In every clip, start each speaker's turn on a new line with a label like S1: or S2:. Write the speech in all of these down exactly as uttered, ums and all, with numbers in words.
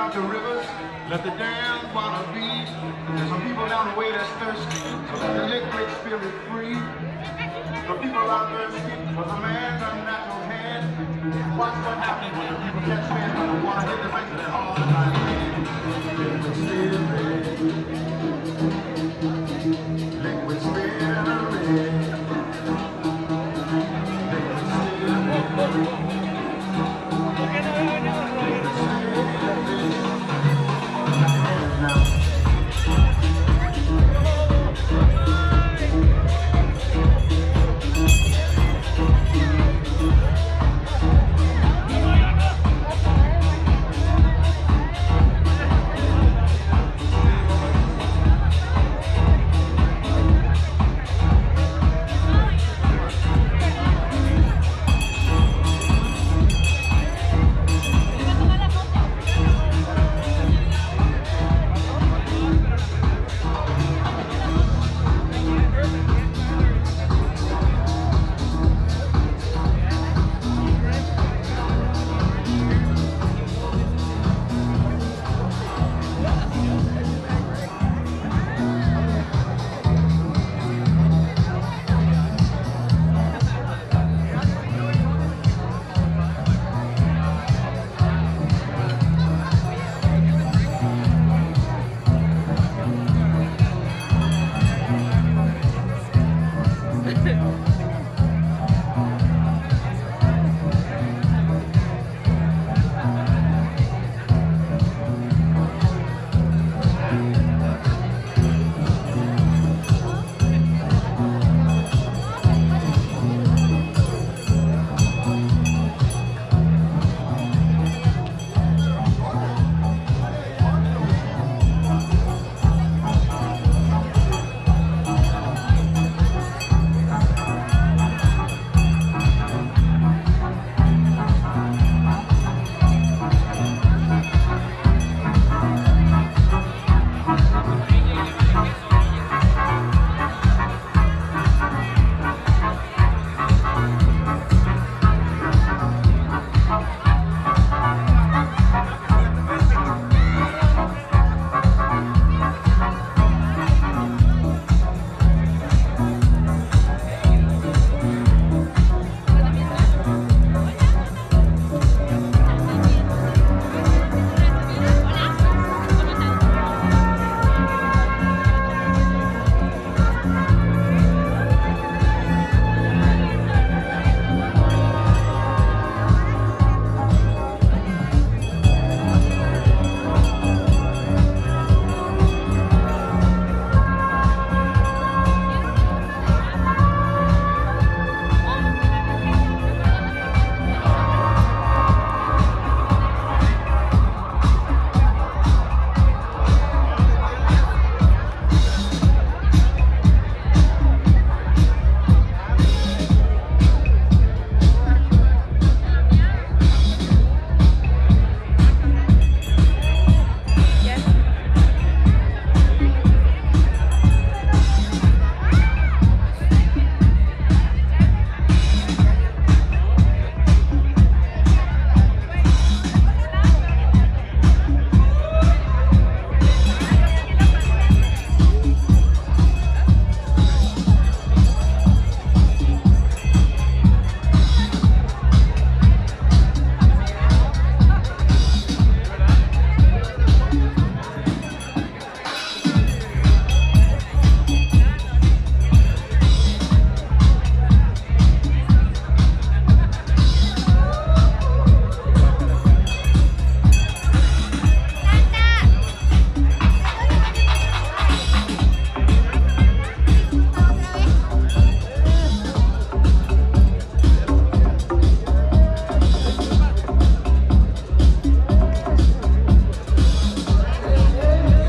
S1: out the rivers, let the damned water be. There's some people down the way that's thirsty, so let the liquid spirit free. The people are thirsty for the man's unnatural hand. Watch what happens when the people catch wind when the water hit the bank of their heart like liquid spirit. Liquid spirit.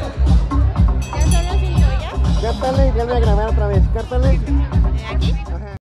S2: Cártale y vuelve a grabar otra vez. Cártale.
S3: ¿Aquí?
S2: Ajá.